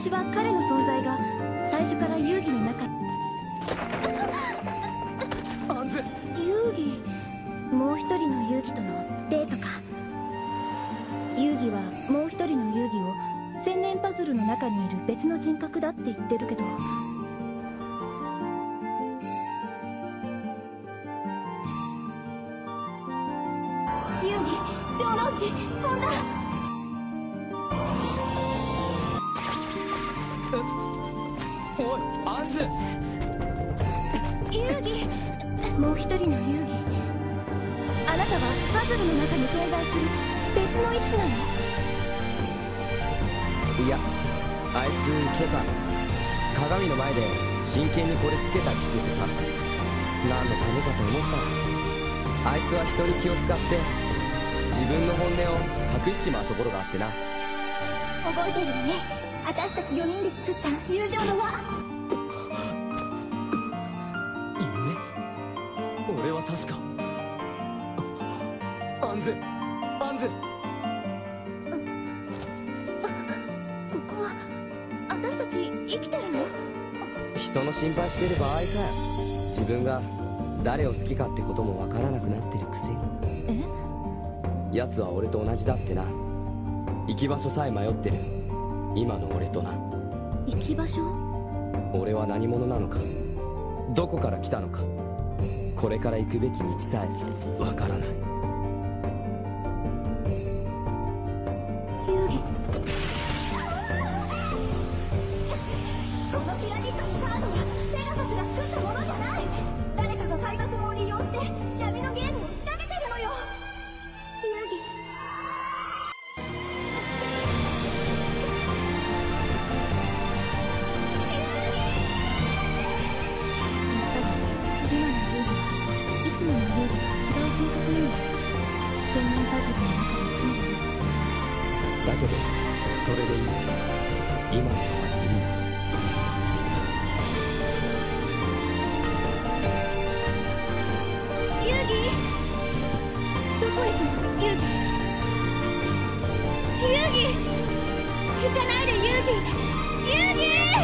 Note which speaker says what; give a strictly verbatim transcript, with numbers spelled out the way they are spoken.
Speaker 1: 私は彼の存在が最初から遊戯の中に。
Speaker 2: アンズ。
Speaker 1: 遊戯、もう一人の遊戯とのデートか。遊戯はもう一人の遊戯を千年パズルの中にいる別の人格だって言ってるけど、
Speaker 3: 遊戯、城之内、本田。
Speaker 2: おい、アンズ。
Speaker 1: 遊戯、もう一人の遊戯、あなたはパズルの中に存在する別の意志なの？
Speaker 4: いや、あいつ今朝鏡の前で真剣にこれつけたりしててさ、何のためかと思ったら、あいつは一人気を使って自分の本音を隠しちまうところがあってな。
Speaker 3: 覚えてるわね、私たちよにんで作った友情の輪。
Speaker 2: 夢？俺は確かアンズ、アンズ。
Speaker 1: ここは私たち生きてるの？
Speaker 4: 人の心配してる場合かよ。自分が誰を好きかってこともわからなくなってるくせに。
Speaker 1: え？
Speaker 4: 奴は俺と同じだってな。行き場所さえ迷ってる今の俺とな。
Speaker 1: 行き場所？
Speaker 4: 俺は何者なのか、どこから来たのか、これから行くべき道さえわからない。
Speaker 1: 遊戯、
Speaker 3: このピラミッドのカードはペガサスが作ったものじゃない。誰かが海賊も利用して闇のゲームを仕掛けてるのよ。遊戯、
Speaker 1: 今の遊戯はいつもの遊戯と違う人格なの。千年パズルの中に住んでる。
Speaker 4: だけどそれでいい。今のままでいいんだ。
Speaker 1: 遊戯、どこ行くの？遊戯、遊戯、行かないで遊戯、遊戯。